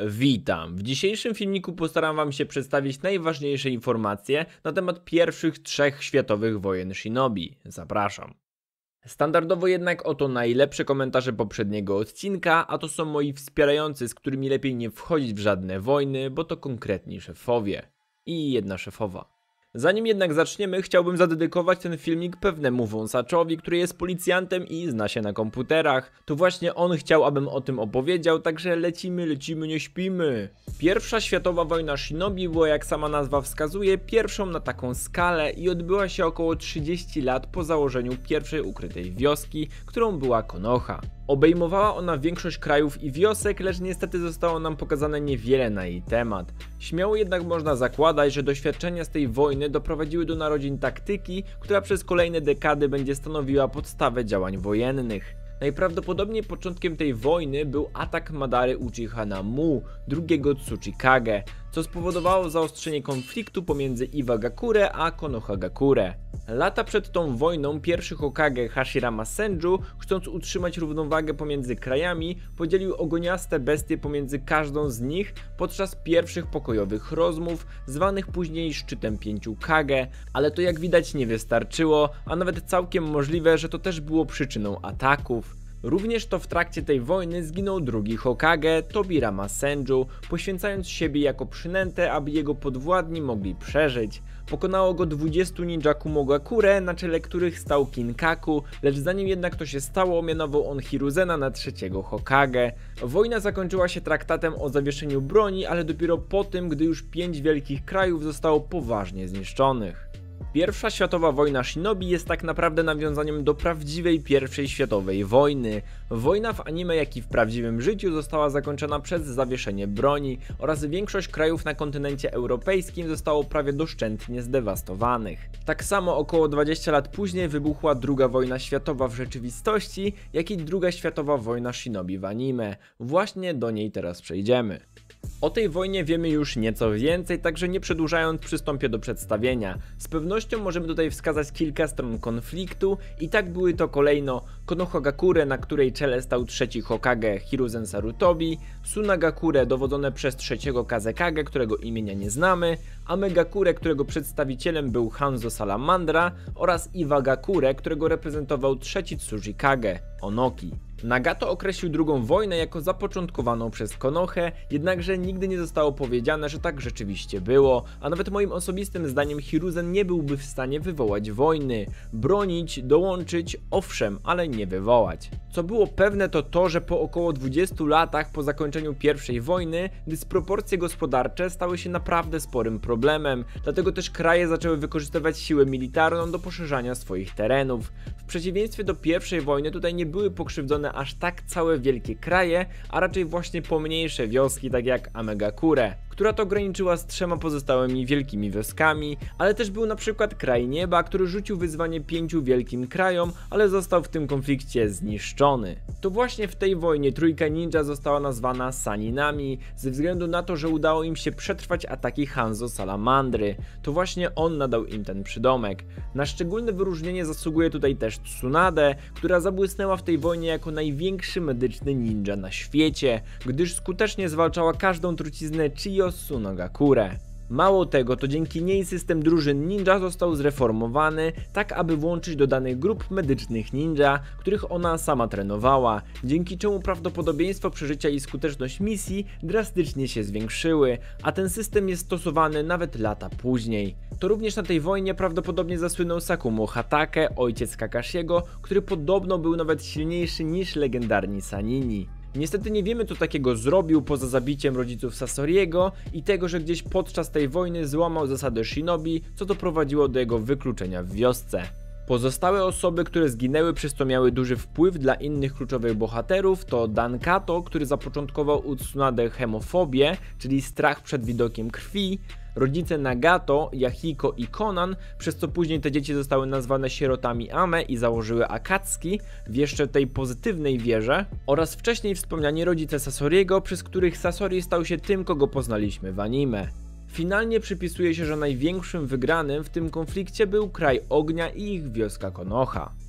Witam! W dzisiejszym filmiku postaram wam się przedstawić najważniejsze informacje na temat pierwszych 3 światowych wojen Shinobi. Zapraszam. Standardowo jednak oto najlepsze komentarze poprzedniego odcinka, a to są moi wspierający, z którymi lepiej nie wchodzić w żadne wojny, bo to konkretni szefowie. I jedna szefowa. Zanim jednak zaczniemy, chciałbym zadedykować ten filmik pewnemu wąsaczowi, który jest policjantem i zna się na komputerach. To właśnie on chciał, abym o tym opowiedział, także lecimy, nie śpimy. Pierwsza światowa wojna Shinobi była, jak sama nazwa wskazuje, pierwszą na taką skalę i odbyła się około 30 lat po założeniu pierwszej ukrytej wioski, którą była Konoha. Obejmowała ona większość krajów i wiosek, lecz niestety zostało nam pokazane niewiele na jej temat. Śmiało jednak można zakładać, że doświadczenia z tej wojny doprowadziły do narodzin taktyki, która przez kolejne dekady będzie stanowiła podstawę działań wojennych. Najprawdopodobniej początkiem tej wojny był atak Madary Uchiha na Mu, drugiego Tsuchikage, co spowodowało zaostrzenie konfliktu pomiędzy Iwagakure a Konohagakure. Lata przed tą wojną pierwszy Hokage Hashirama Senju, chcąc utrzymać równowagę pomiędzy krajami, podzielił ogoniaste bestie pomiędzy każdą z nich podczas pierwszych pokojowych rozmów, zwanych później szczytem 5 Kage, ale to jak widać nie wystarczyło, a nawet całkiem możliwe, że to też było przyczyną ataków. Również to w trakcie tej wojny zginął drugi Hokage, Tobirama Senju, poświęcając siebie jako przynętę, aby jego podwładni mogli przeżyć. Pokonało go 20 ninja Kumogakure, na czele których stał Kinkaku, lecz zanim jednak to się stało, mianował on Hiruzena na trzeciego Hokage. Wojna zakończyła się traktatem o zawieszeniu broni, ale dopiero po tym, gdy już 5 wielkich krajów zostało poważnie zniszczonych. Pierwsza światowa wojna Shinobi jest tak naprawdę nawiązaniem do prawdziwej pierwszej światowej wojny. Wojna w anime, jak i w prawdziwym życiu została zakończona przez zawieszenie broni oraz większość krajów na kontynencie europejskim zostało prawie doszczętnie zdewastowanych. Tak samo około 20 lat później wybuchła druga wojna światowa w rzeczywistości, jak i druga światowa wojna Shinobi w anime. Właśnie do niej teraz przejdziemy. O tej wojnie wiemy już nieco więcej, także nie przedłużając przystąpię do przedstawienia. Z pewnością możemy tutaj wskazać kilka stron konfliktu i tak były to kolejno Konohagakure, na której czele stał trzeci Hokage Hiruzen Sarutobi, Sunagakure dowodzone przez trzeciego Kazekage, którego imienia nie znamy, Amegakure, którego przedstawicielem był Hanzo Salamandra oraz Iwagakure, którego reprezentował trzeci Tsuchikage, Onoki. Nagato określił drugą wojnę jako zapoczątkowaną przez Konohę, jednakże nigdy nie zostało powiedziane, że tak rzeczywiście było, a nawet moim osobistym zdaniem Hiruzen nie byłby w stanie wywołać wojny. Bronić, dołączyć, owszem, ale nie wywołać. Co było pewne to to, że po około 20 latach po zakończeniu pierwszej wojny dysproporcje gospodarcze stały się naprawdę sporym problemem, dlatego też kraje zaczęły wykorzystywać siłę militarną do poszerzania swoich terenów. W przeciwieństwie do pierwszej wojny tutaj nie były pokrzywdzone aż tak całe wielkie kraje, a raczej właśnie pomniejsze wioski, tak jak Amegakure, która to graniczyła z 3 pozostałymi wielkimi wioskami, ale też był na przykład kraj nieba, który rzucił wyzwanie 5 wielkim krajom, ale został w tym konflikcie zniszczony. To właśnie w tej wojnie trójka ninja została nazwana Saninami, ze względu na to, że udało im się przetrwać ataki Hanzo Salamandry. To właśnie on nadał im ten przydomek. Na szczególne wyróżnienie zasługuje tutaj też Tsunade, która zabłysnęła w tej wojnie jako największy medyczny ninja na świecie, gdyż skutecznie zwalczała każdą truciznę Chiyo Sunagakure. Mało tego, to dzięki niej system drużyn ninja został zreformowany, tak aby włączyć do danych grup medycznych ninja, których ona sama trenowała, dzięki czemu prawdopodobieństwo przeżycia i skuteczność misji drastycznie się zwiększyły, a ten system jest stosowany nawet lata później. To również na tej wojnie prawdopodobnie zasłynął Sakumo Hatake, ojciec Kakashiego, który podobno był nawet silniejszy niż legendarni Sanini. Niestety nie wiemy, co takiego zrobił poza zabiciem rodziców Sasoriego i tego, że gdzieś podczas tej wojny złamał zasady Shinobi, co doprowadziło do jego wykluczenia w wiosce. Pozostałe osoby, które zginęły, przez to miały duży wpływ dla innych kluczowych bohaterów, to Dankato, który zapoczątkował u Tsunade hemofobię, czyli strach przed widokiem krwi, rodzice Nagato, Yahiko i Konan, przez co później te dzieci zostały nazwane sierotami Ame i założyły Akatsuki w jeszcze tej pozytywnej wierze, oraz wcześniej wspomniani rodzice Sasoriego, przez których Sasori stał się tym, kogo poznaliśmy w anime. Finalnie przypisuje się, że największym wygranym w tym konflikcie był kraj ognia i ich wioska Konoha.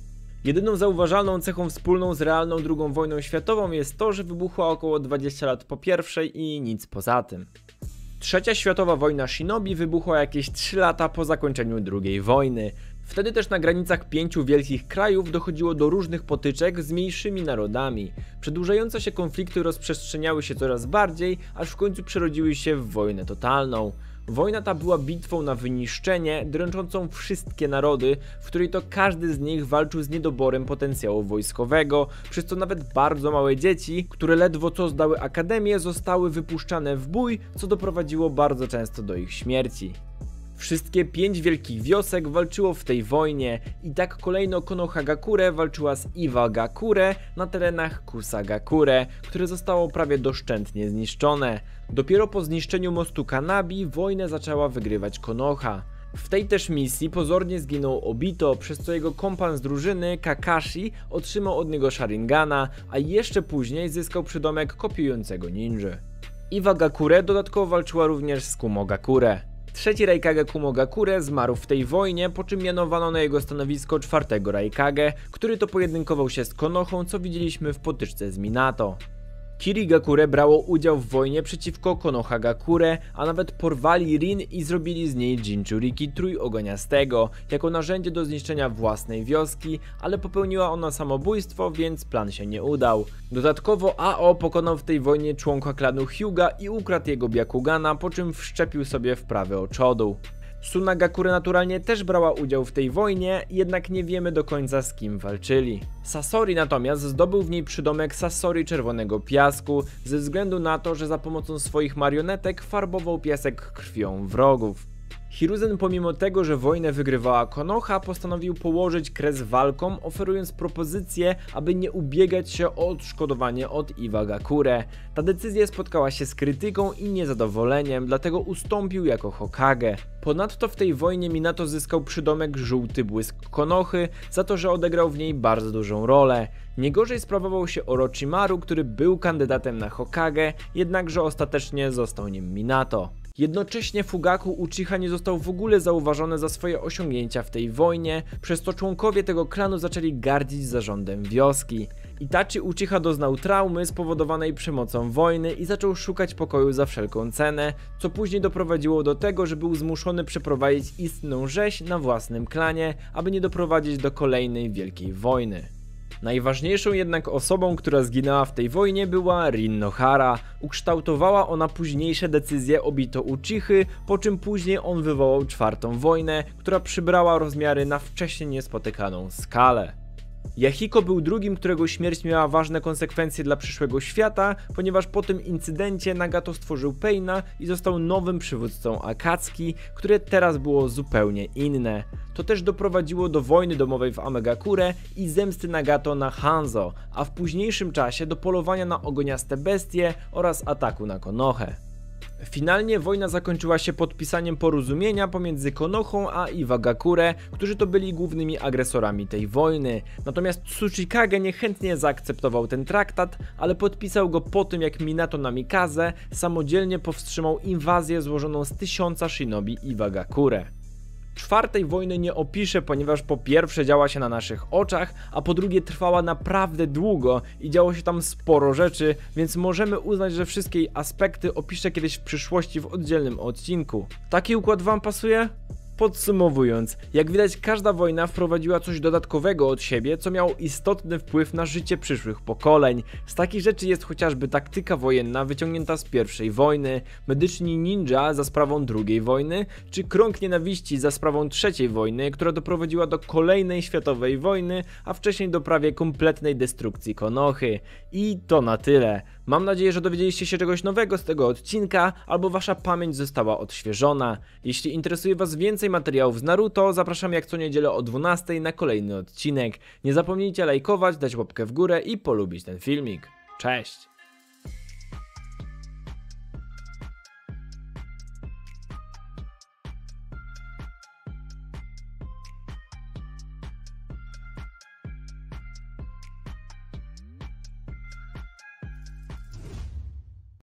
Jedyną zauważalną cechą wspólną z realną II wojną światową jest to, że wybuchła około 20 lat po pierwszej i nic poza tym. Trzecia światowa wojna Shinobi wybuchła jakieś 3 lata po zakończeniu II wojny. Wtedy też na granicach 5 wielkich krajów dochodziło do różnych potyczek z mniejszymi narodami. Przedłużające się konflikty rozprzestrzeniały się coraz bardziej, aż w końcu przerodziły się w wojnę totalną. Wojna ta była bitwą na wyniszczenie, dręczącą wszystkie narody, w której to każdy z nich walczył z niedoborem potencjału wojskowego, przez co nawet bardzo małe dzieci, które ledwo co zdały akademię, zostały wypuszczane w bój, co doprowadziło bardzo często do ich śmierci. Wszystkie 5 wielkich wiosek walczyło w tej wojnie i tak kolejno Konohagakure walczyła z Iwagakure na terenach Kusagakure, które zostało prawie doszczętnie zniszczone. Dopiero po zniszczeniu mostu Kanabi wojnę zaczęła wygrywać Konoha. W tej też misji pozornie zginął Obito, przez co jego kompan z drużyny, Kakashi, otrzymał od niego Sharingana, a jeszcze później zyskał przydomek kopiującego ninja. Iwagakure dodatkowo walczyła również z Kumogakure. Trzeci Raikage Kumogakure zmarł w tej wojnie, po czym mianowano na jego stanowisko czwartego Raikage, który to pojedynkował się z Konohą, co widzieliśmy w potyczce z Minato. Kirigakure brało udział w wojnie przeciwko Konohagakure, a nawet porwali Rin i zrobili z niej Jinchuriki trójogoniastego, jako narzędzie do zniszczenia własnej wioski, ale popełniła ona samobójstwo, więc plan się nie udał. Dodatkowo Ao pokonał w tej wojnie członka klanu Hyuga i ukradł jego Byakugana, po czym wszczepił sobie w prawy oczodół. Tsunagakure naturalnie też brała udział w tej wojnie, jednak nie wiemy do końca z kim walczyli. Sasori natomiast zdobył w niej przydomek Sasori Czerwonego Piasku, ze względu na to, że za pomocą swoich marionetek farbował piasek krwią wrogów. Hiruzen, pomimo tego, że wojnę wygrywała Konoha, postanowił położyć kres walkom, oferując propozycję, aby nie ubiegać się o odszkodowanie od Iwagakure. Ta decyzja spotkała się z krytyką i niezadowoleniem, dlatego ustąpił jako Hokage. Ponadto w tej wojnie Minato zyskał przydomek Żółty Błysk Konochy za to, że odegrał w niej bardzo dużą rolę. Nie gorzej sprawował się Orochimaru, który był kandydatem na Hokage, jednakże ostatecznie został nim Minato. Jednocześnie Fugaku Uchiha nie został w ogóle zauważony za swoje osiągnięcia w tej wojnie, przez co członkowie tego klanu zaczęli gardzić zarządem wioski. Itachi Uchiha doznał traumy spowodowanej przemocą wojny i zaczął szukać pokoju za wszelką cenę, co później doprowadziło do tego, że był zmuszony przeprowadzić istną rzeź na własnym klanie, aby nie doprowadzić do kolejnej wielkiej wojny. Najważniejszą jednak osobą, która zginęła w tej wojnie, była Rin Nohara. Ukształtowała ona późniejsze decyzje Obito Uchichy, po czym później on wywołał czwartą wojnę, która przybrała rozmiary na wcześniej niespotykaną skalę. Yahiko był drugim, którego śmierć miała ważne konsekwencje dla przyszłego świata, ponieważ po tym incydencie Nagato stworzył Paina i został nowym przywódcą Akatsuki, które teraz było zupełnie inne. To też doprowadziło do wojny domowej w Amegakure i zemsty Nagato na Hanzo, a w późniejszym czasie do polowania na ogoniaste bestie oraz ataku na Konohę. Finalnie wojna zakończyła się podpisaniem porozumienia pomiędzy Konohą a Iwagakure, którzy to byli głównymi agresorami tej wojny. Natomiast Tsuchikage niechętnie zaakceptował ten traktat, ale podpisał go po tym, jak Minato Namikaze samodzielnie powstrzymał inwazję złożoną z 1000 shinobi Iwagakure. Czwartej wojny nie opiszę, ponieważ po pierwsze działa się na naszych oczach, a po drugie trwała naprawdę długo i działo się tam sporo rzeczy, więc możemy uznać, że wszystkie jej aspekty opiszę kiedyś w przyszłości w oddzielnym odcinku. Taki układ wam pasuje? Podsumowując, jak widać każda wojna wprowadziła coś dodatkowego od siebie, co miało istotny wpływ na życie przyszłych pokoleń. Z takich rzeczy jest chociażby taktyka wojenna wyciągnięta z I wojny, medyczni ninja za sprawą II wojny, czy krąg nienawiści za sprawą III wojny, która doprowadziła do kolejnej światowej wojny, a wcześniej do prawie kompletnej destrukcji Konochy. I to na tyle. Mam nadzieję, że dowiedzieliście się czegoś nowego z tego odcinka, albo wasza pamięć została odświeżona. Jeśli interesuje was więcej materiałów z Naruto, zapraszam jak co niedzielę o 12 na kolejny odcinek. Nie zapomnijcie lajkować, dać łapkę w górę i polubić ten filmik. Cześć!